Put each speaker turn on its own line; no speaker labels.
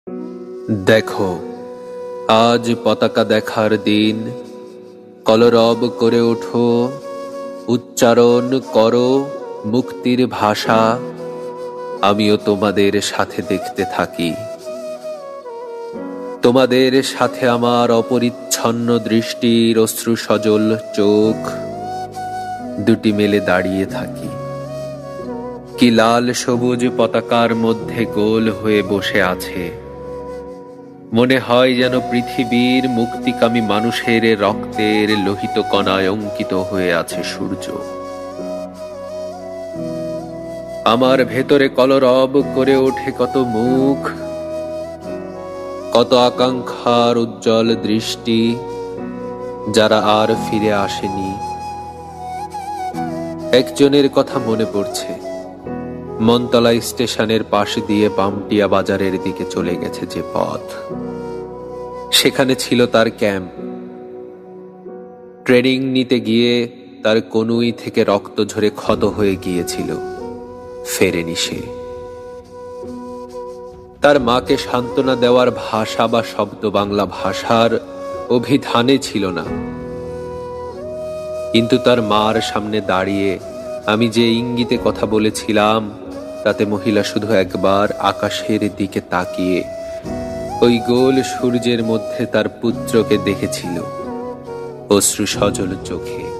দেখো, আজ পতাকা দেখার দিন। কলরব করে ওঠো, উচ্চারণ করো মুক্তির ভাষা। আমিও তোমাদের সাথে দেখতে থাকি। তোমাদের সাথে আমার অপরিচ্ছন্ন দৃষ্টির অশ্রু সজল চোখ দুটি মেলে দাঁড়িয়ে থাকি। কি লাল সবুজ পতাকার মধ্যে গোল হয়ে বসে আছে। মনে হয় যেন পৃথিবীর মুক্তিকামী মানুষের রক্তের লোহিত কণায় অঙ্কিত হয়ে আছে সূর্য। আমার ভেতরে কলরব করে ওঠে কত মুখ, কত আকাঙ্ক্ষার উজ্জ্বল দৃষ্টি, যারা আর ফিরে আসেনি। একজনের কথা মনে পড়ছে। মনতলা স্টেশনের পাশ দিয়ে পামটিয়া বাজারের দিকে চলে গেছে যে পথ, সেখানে ছিল তার ক্যাম্প। ট্রেনিং নিতে গিয়ে তার কনুই থেকে রক্ত ঝরে ক্ষত হয়ে গিয়েছিল, ফেরেনি সে। তার মাকে সান্ত্বনা দেওয়ার ভাষা বা শব্দ বাংলা ভাষার অভিধানে ছিল না। কিন্তু তার মার সামনে দাঁড়িয়ে আমি যে ইঙ্গিতে কথা বলেছিলাম, তাতে মহিলা শুধু একবার আকাশের দিকে তাকিয়ে ওই গোল সূর্যের মধ্যে তার পুত্রকে দেখেছিল অশ্রু সজল চোখে।